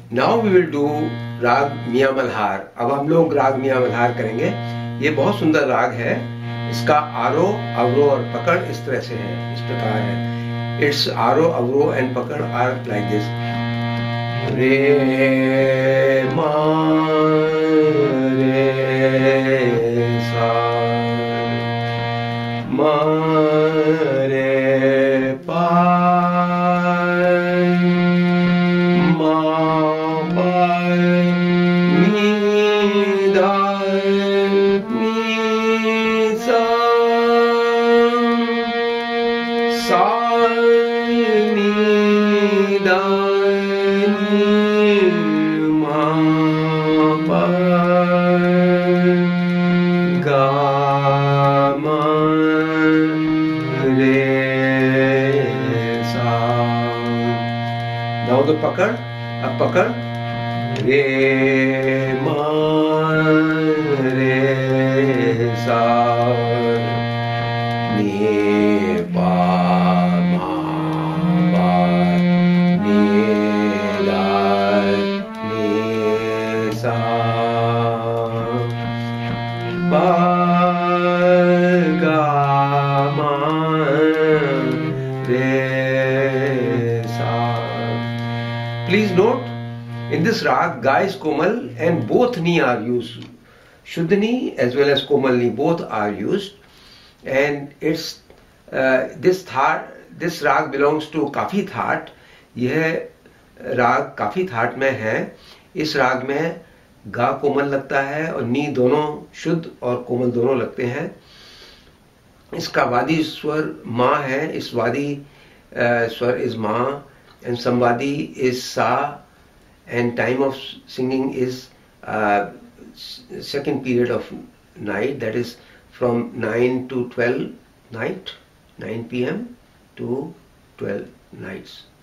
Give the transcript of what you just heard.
Now we will do राग मियां मल्हार। अब हम लोग राग मियां मल्हार करेंगे। ये बहुत सुंदर राग है। इसका आरोह अवरोह और पकड़ इस तरह से है, इस प्रकार है। It's aroh avroh and pakad are like this. Re ma रे सा मा रे पा मा पा नी दा नी सा सा नी दा Now the पकड़, अब पकड़ रे मा रे सा नी पा मा पा नी ला नी सा पा गा मा रे सा। Please note, in this rag, ga is komal and both ni are used. Shuddh ni as well as komal ni both are used, and it's this rag belongs to Kafi thaat. यह राग काफी थाट में है। इस राग में गा कोमल लगता है और नी दोनों शुद्ध और कोमल दोनों लगते हैं। इसका वादी स्वर माँ है। इस वादी स्वर इज माँ and samvadi is sa, and time of singing is second period of night, that is from 9 to 12 night, 9 p.m. to 12 nights.